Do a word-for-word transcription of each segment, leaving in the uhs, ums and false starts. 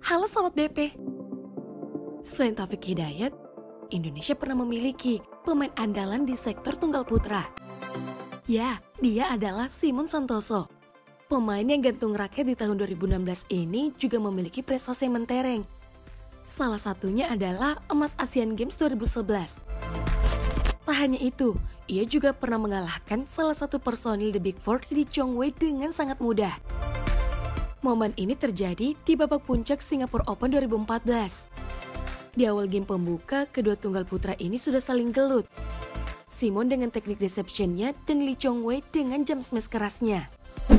Halo Sobat B P. Selain Taufik Hidayat, Indonesia pernah memiliki pemain andalan di sektor tunggal putra. Ya, dia adalah Simon Santoso. Pemain yang gantung raket di tahun dua ribu enam belas ini juga memiliki prestasi yang mentereng. Salah satunya adalah emas Asian Games dua ribu sebelas. Tak hanya itu, ia juga pernah mengalahkan salah satu personil The Big Four, Lee Chong Wei, dengan sangat mudah. Momen ini terjadi di babak puncak Singapore Open dua ribu empat belas. Di awal game pembuka, kedua tunggal putra ini sudah saling gelut. Simon dengan teknik deception-nya dan Lee Chong Wei dengan jump smash kerasnya.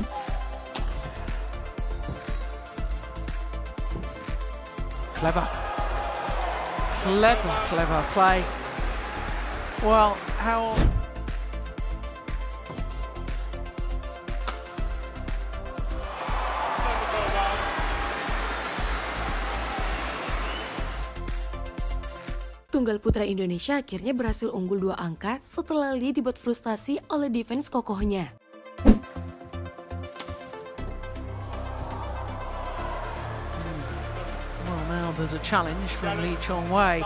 Clever. Clever, clever play. Well, how... Tunggal putra Indonesia akhirnya berhasil unggul dua angka setelah Lee dibuat frustasi oleh defense kokohnya. Well, now there's a challenge from Lee Chong Wei.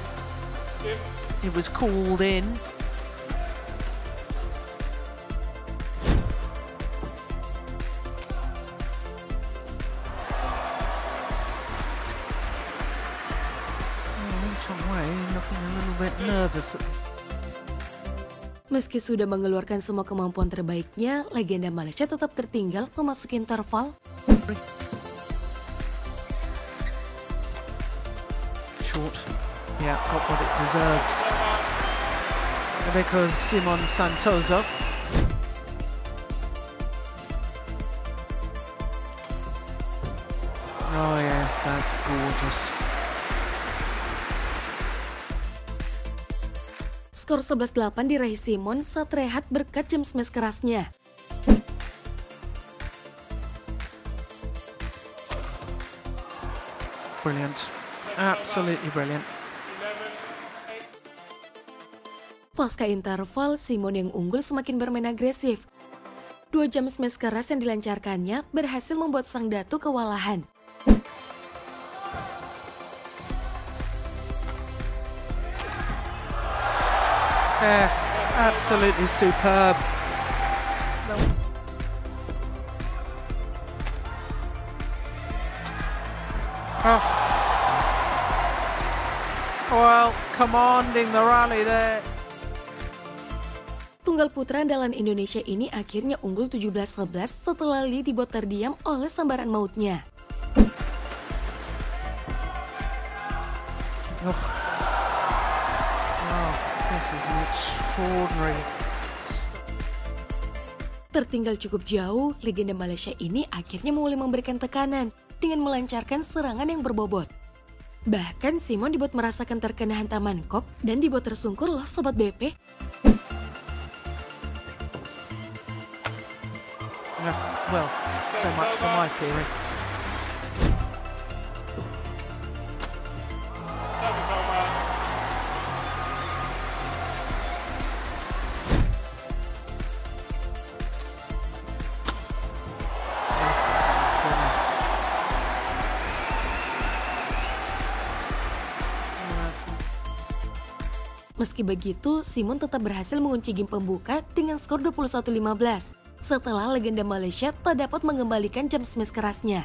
It was called in. Looking a little bit nervous. Meski sudah mengeluarkan semua kemampuan terbaiknya, legenda Malaysia tetap tertinggal memasuki interval. Short, yeah, got what it deserved. Because Simon Santoso. Oh yes, that's gorgeous. Skor sebelas delapan diraih Simon saat rehat berkat jump smash kerasnya. Brilliant. Absolutely brilliant. Pasca interval, Simon yang unggul semakin bermain agresif. Dua jump smash keras yang dilancarkannya berhasil membuat sang datu kewalahan. Yeah, absolutely superb. Oh. Well, commanding the rally there. Tunggal putra andalan Indonesia ini akhirnya unggul tujuh belas sebelas setelah Lee dibuat terdiam oleh sambaran mautnya. Oh. This is an extraordinary. Tertinggal cukup jauh, legenda Malaysia ini akhirnya mulai memberikan tekanan dengan melancarkan serangan yang berbobot. Bahkan Simon dibuat merasakan terkena hantaman kok dan dibuat tersungkur loh Sobat B P. Well, so much for my theory. Meski begitu, Simon tetap berhasil mengunci game pembuka dengan skor dua puluh satu lima belas setelah legenda Malaysia tak dapat mengembalikan jump smash kerasnya.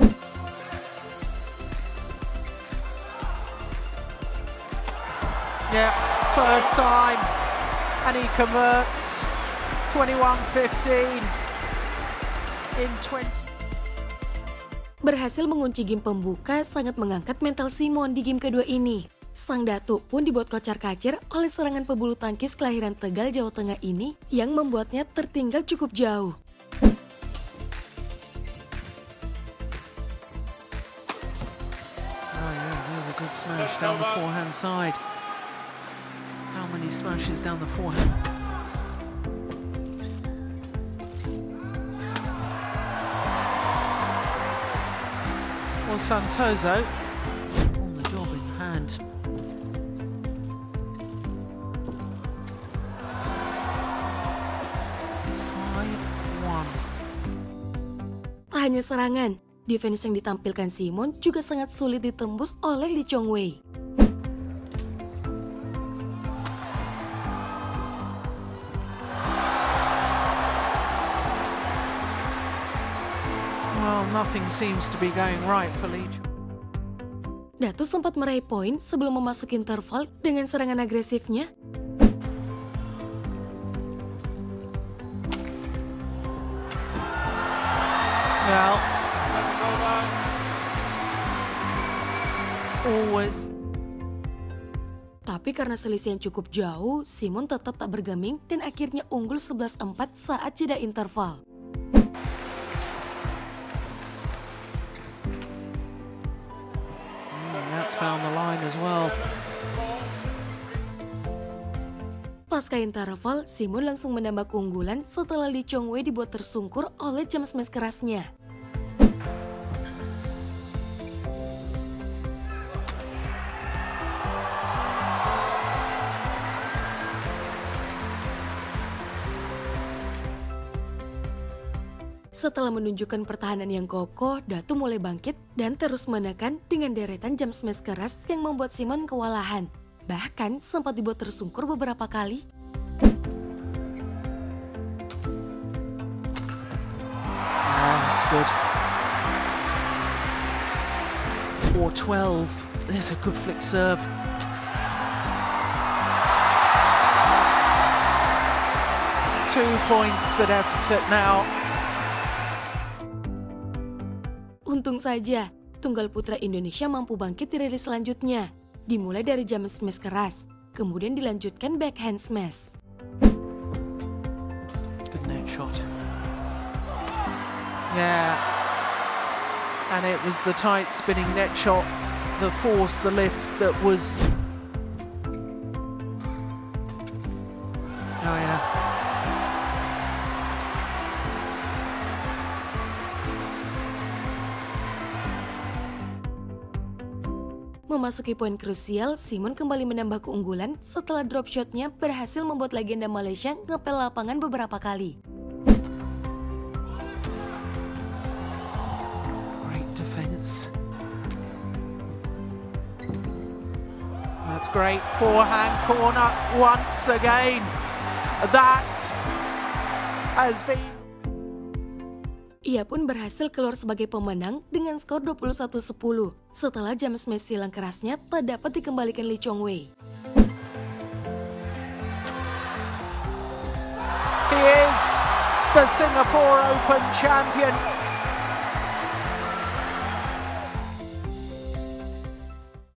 Yeah, first time and he converts twenty-one fifteen in twenty. Berhasil mengunci game pembuka sangat mengangkat mental Simon di game kedua ini. Sang datu pun dibuat kocar-kacir oleh serangan pebulu tangkis kelahiran Tegal, Jawa Tengah ini yang membuatnya tertinggal cukup jauh. Oh yeah, there's a good smash down the forehand side. How many smashes down the forehand? Well, Santoso on the job in hand. hanya serangan, Defense yang ditampilkan Simon juga sangat sulit ditembus oleh Lee Chong Wei. Well, nothing seems to be going right for Lee. Datu sempat meraih poin sebelum memasuki interval dengan serangan agresifnya. Well, always. Tapi karena selisih yang cukup jauh, Simon tetap tak bergeming dan akhirnya unggul sebelas empat saat jeda interval. That's found the line as well. Pasca interval, Simon langsung menambah keunggulan setelah Lee Chong Wei dibuat tersungkur oleh jam smash kerasnya. Setelah menunjukkan pertahanan yang kokoh, Datu mulai bangkit dan terus menekan dengan deretan jam smash keras yang membuat Simon kewalahan. Bahkan sempat dibuat tersungkur beberapa kali. Oh, that's good. four twelve. There's a good flick serve. Two points the deficit now. Untung saja, tunggal putra Indonesia mampu bangkit di rally selanjutnya. Dimulai dari jam smash keras, kemudian dilanjutkan backhand smash. Good net shot. Yeah. And it was the tight spinning net shot, the force, the lift that was... Oh yeah. Memasuki poin krusial, Simon kembali menambah keunggulan setelah drop shotnya berhasil membuat legenda Malaysia ngepel lapangan beberapa kali. Great defense. That's great forehand corner once again. That has been... Ia pun berhasil keluar sebagai pemenang dengan skor dua puluh satu sepuluh setelah jam smash silang kerasnya tak dapat dikembalikan Lee Chong Wei. He is the Singapore Open champion.